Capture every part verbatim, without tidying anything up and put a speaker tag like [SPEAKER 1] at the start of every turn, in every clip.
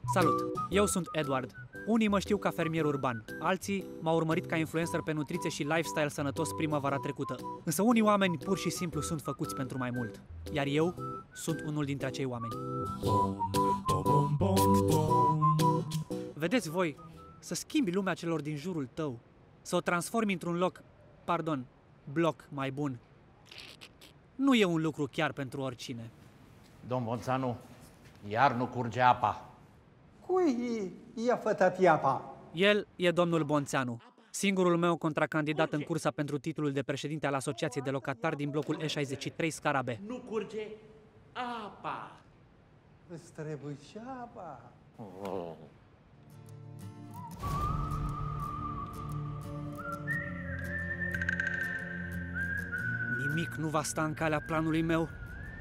[SPEAKER 1] Salut! Eu sunt Edward. Unii mă știu ca fermier urban, alții m-au urmărit ca influencer pe nutriție și lifestyle sănătos primăvara trecută. Însă unii oameni pur și simplu sunt făcuți pentru mai mult. Iar eu sunt unul dintre acei oameni. Vedeți voi, să schimbi lumea celor din jurul tău, să o transformi într-un loc, pardon, bloc mai bun, nu e un lucru chiar pentru oricine.
[SPEAKER 2] Domn Bonțanu, iar nu curge apa.
[SPEAKER 3] Cui i-a fătat apa?
[SPEAKER 1] El e domnul Bonțanu, singurul meu contracandidat în cursa pentru titlul de președinte al Asociației de Locatari din blocul E șaizeci și trei Scara B.
[SPEAKER 2] Nu curge apa.
[SPEAKER 3] Îți trebuie și apa.
[SPEAKER 2] Oh.
[SPEAKER 1] Nimic nu va sta în calea planului meu.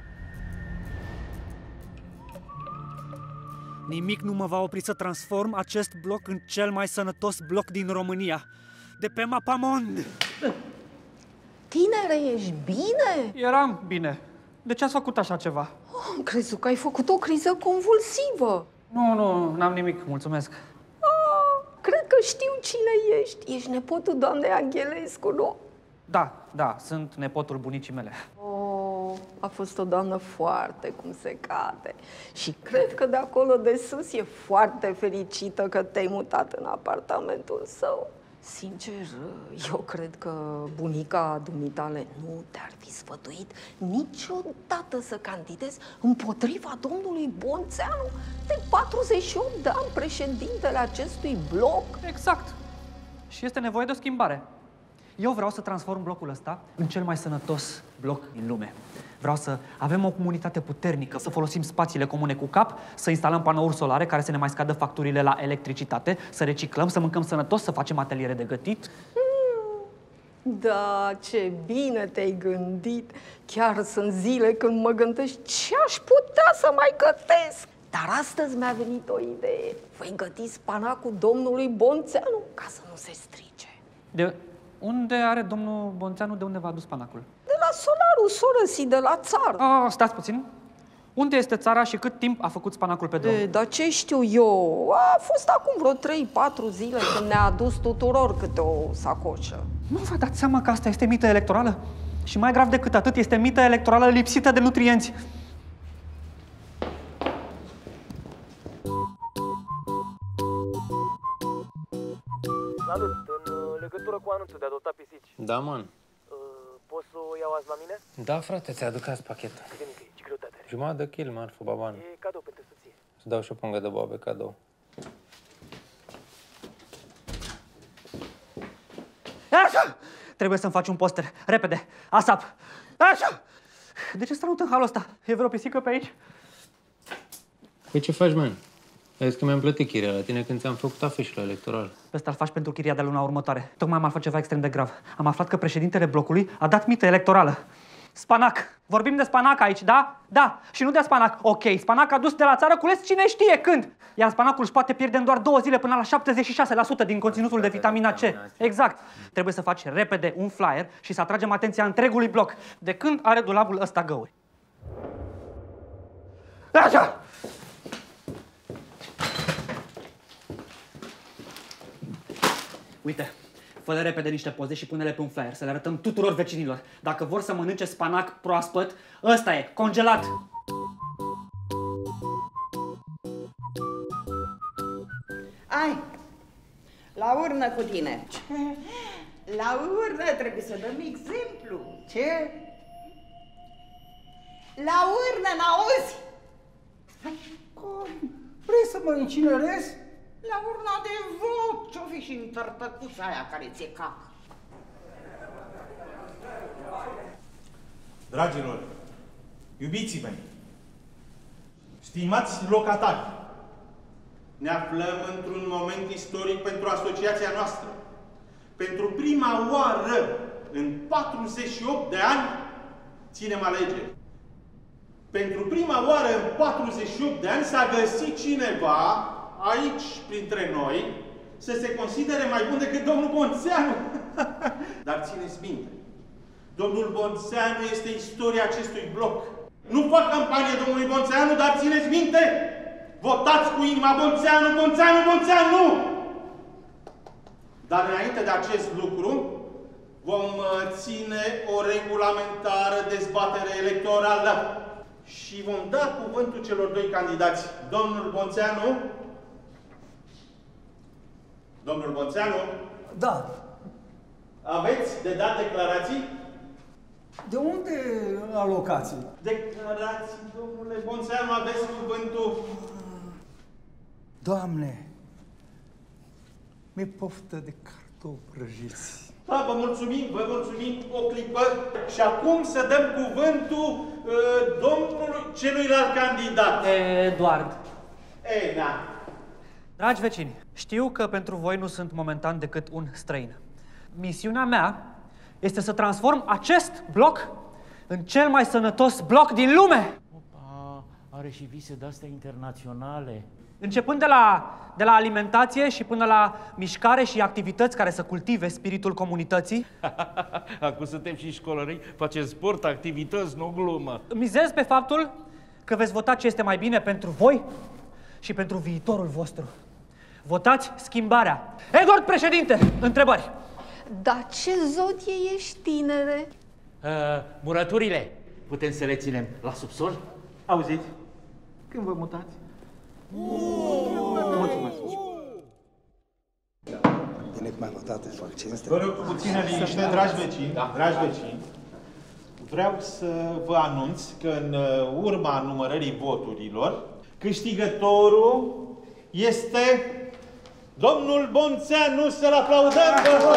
[SPEAKER 1] Nimic nu mă va opri să transform acest bloc în cel mai sănătos bloc din România, de pe mapamond.
[SPEAKER 4] Tinere, ești bine?
[SPEAKER 1] Eram bine. De ce ați făcut așa ceva?
[SPEAKER 4] Oh, am crezut că ai făcut o criză convulsivă.
[SPEAKER 1] Nu, nu, n-am nimic, mulțumesc.
[SPEAKER 4] Oh, cred că știu cine ești. Ești nepotul doamnei Anghelescu, nu?
[SPEAKER 1] Da, da, sunt nepotul bunicii mele.
[SPEAKER 4] Oh, a fost o doamnă foarte cum se cade. Și cred că de acolo de sus e foarte fericită că te-ai mutat în apartamentul său. Sincer, eu cred că bunica dumitale nu te-ar fi sfătuit niciodată să candidezi împotriva domnului Bonțanu, de patruzeci și opt de ani președintele acestui bloc.
[SPEAKER 1] Exact. Și este nevoie de o schimbare. Eu vreau să transform blocul ăsta în cel mai sănătos bloc din lume. Vreau să avem o comunitate puternică, să folosim spațiile comune cu cap, să instalăm panouri solare care să ne mai scadă facturile la electricitate, să reciclăm, să mâncăm sănătos, să facem ateliere de gătit.
[SPEAKER 4] Da, ce bine te-ai gândit! Chiar sunt zile când mă gândesc ce aș putea să mai gătesc. Dar astăzi mi-a venit o idee. Voi găti spanacul domnului Bonțanu ca să nu se strice.
[SPEAKER 1] De unde are domnul Bonțanu, de unde v-a adus spanacul?
[SPEAKER 4] De la solarul Sorăsi, de la țară.
[SPEAKER 1] Ah, stați puțin. Unde este țara și cât timp a făcut spanacul pe drum?
[SPEAKER 4] E, dar ce știu eu? A fost acum vreo trei patru zile când ne-a adus tuturor câte o sacoșă.
[SPEAKER 1] Nu vă dați seama că asta este mită electorală? Și mai grav decât atât, este mită electorală lipsită de nutrienți.
[SPEAKER 5] Salut, în legătură cu anunțul de a adopta pisici.
[SPEAKER 6] Da, man.
[SPEAKER 5] Poți să o iau azi la mine?
[SPEAKER 6] Da, frate, ți-aduc azi pachetul.
[SPEAKER 5] Cât de mică e? Ce greutate are?
[SPEAKER 6] Jumătate de kil, marfă, baban.
[SPEAKER 5] E cadou pentru soție.
[SPEAKER 6] Să dau și o pungă de boabe cadou.
[SPEAKER 1] Așa! Trebuie să-mi faci un poster. Repede. ASAP. Așa! De ce strănut în halul ăsta? E vreo pisică pe aici?
[SPEAKER 6] Păi ce faci, man? Ai zis că mi-am plătit chiria la tine când ți-am făcut afișul electoral.
[SPEAKER 1] Pe ăsta îl faci pentru chiria de luna următoare. Tocmai am aflat ceva extrem de grav. Am aflat că președintele blocului a dat mită electorală. Spanac. Vorbim de spanac aici, da? Da. Și nu de spanac. Ok, spanac adus de la țară, cules cine știe când. Iar spanacul își poate pierde în doar două zile până la șaptezeci și șase la sută din conținutul de vitamina C. Exact. Trebuie să faci repede un flyer și să atragem atenția întregului bloc. De când are dulapul ăsta găuri? Așa! Uite, fă-le repede niște poze și pune-le pe un flyer, să le arătăm tuturor vecinilor. Dacă vor să mănânce spanac proaspăt, ăsta e, congelat.
[SPEAKER 7] Ai, la urnă cu tine. Ce? La urnă trebuie să dăm exemplu. Ce? La urnă, n-auzi?
[SPEAKER 3] Vrei să mă incinerezi?
[SPEAKER 7] La urna de vot, ce-o fi și în tărtăcuța aia care ți-e cac.
[SPEAKER 8] Dragilor, iubiții mei, stimați locatari, ne aflăm într-un moment istoric pentru asociația noastră. Pentru prima oară în patruzeci și opt de ani ținem alegeri. Pentru prima oară în patruzeci și opt de ani s-a găsit cineva aici, printre noi, să se considere mai bun decât domnul Bonțanu. Dar țineți minte, domnul Bonțanu este istoria acestui bloc. Nu fac campanie domnului Bonțanu, dar țineți minte, Votați cu inima Bonțeanu, Bonțeanu, Bonțeanu! Dar înainte de acest lucru, vom ține o regulamentară dezbatere electorală și vom da cuvântul celor doi candidați. Domnul Bonțeanu? Domnul Bonțeanu?
[SPEAKER 3] Da.
[SPEAKER 8] Aveți de dat declarații?
[SPEAKER 3] De unde alocații?
[SPEAKER 8] Declarații, domnule Bonțeanu, aveți cuvântul.
[SPEAKER 3] Doamne, mi-e poftă de cartofi prăjiți.
[SPEAKER 8] Da, vă mulțumim, vă mulțumim o clipă. Și acum să dăm cuvântul uh, domnului celuilalt candidat.
[SPEAKER 1] Eduard.
[SPEAKER 8] Ei, da.
[SPEAKER 1] Dragi vecini, știu că pentru voi nu sunt momentan decât un străin. Misiunea mea este să transform acest bloc în cel mai sănătos bloc din lume.
[SPEAKER 2] Opa, are și vise de-astea internaționale.
[SPEAKER 1] Începând de la, de la alimentație și până la mișcare și activități care să cultive spiritul comunității.
[SPEAKER 2] Acum suntem și școlării, facem sport, activități, nu glumă.
[SPEAKER 1] Mizez pe faptul că veți vota ce este mai bine pentru voi și pentru viitorul vostru. Votați schimbarea. Eduard, președinte, întrebări.
[SPEAKER 4] Dar ce zodie ești, tinere?
[SPEAKER 2] Uh, murăturile, putem să le ținem la subsol?
[SPEAKER 8] Auziți? Când vă mutați? Mulțumesc.
[SPEAKER 3] Bine că m-ai votat, îți fac cinste.
[SPEAKER 8] Vă rog puțină liniște, dragi vecini, dragi vecini. Vreau să vă anunț că în urma numărării voturilor, câștigătorul este domnul Bonțeanu. Să-l aplaudăm!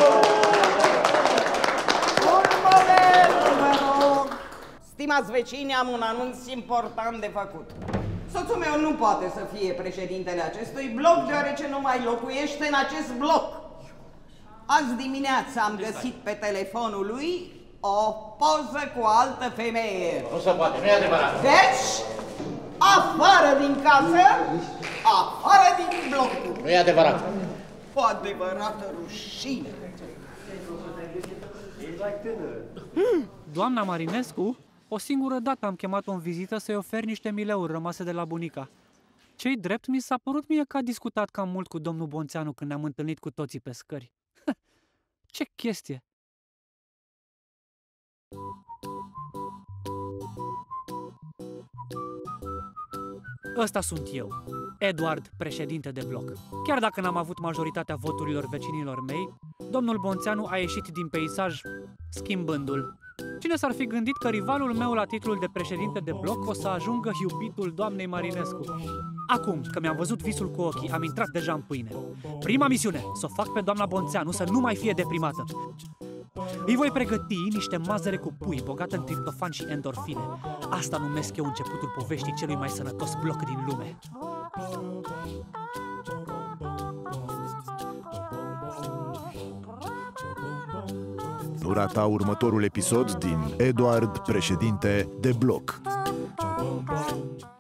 [SPEAKER 7] Un moment, vă rog! Stimați vecini, am un anunț important de făcut. Soțul meu nu poate să fie președintele acestui bloc, deoarece nu mai locuiește în acest bloc. Azi dimineață am găsit pe telefonul lui o poză cu o altă femeie.
[SPEAKER 2] Nu se poate, nu e adevărat.
[SPEAKER 7] Deci, afară din casă, afară din bloc.
[SPEAKER 2] Nu e adevărat.
[SPEAKER 7] O adevărată rușine.
[SPEAKER 1] Doamna Marinescu, o singură dată am chemat-o în vizită să-i ofer niște mileuri rămase de la bunica. Ce-i drept, mi s-a părut mie că a discutat cam mult cu domnul Bonțeanu când ne-am întâlnit cu toții pe scări. Ce chestie! Ăsta sunt eu, Eduard, președinte de bloc. Chiar dacă n-am avut majoritatea voturilor vecinilor mei, domnul Bonțeanu a ieșit din peisaj schimbându-l. Cine s-ar fi gândit că rivalul meu la titlul de președinte de bloc o să ajungă iubitul doamnei Marinescu? Acum că mi-am văzut visul cu ochii, am intrat deja în pâine. Prima misiune, să o fac pe doamna Bonțeanu să nu mai fie deprimată. Îi voi pregăti niște mazăre cu pui bogată în triptofan și endorfine. Asta numesc eu începutul poveștii celui mai sănătos bloc din lume.
[SPEAKER 9] Nu rata următorul episod din Eduard, președinte de bloc.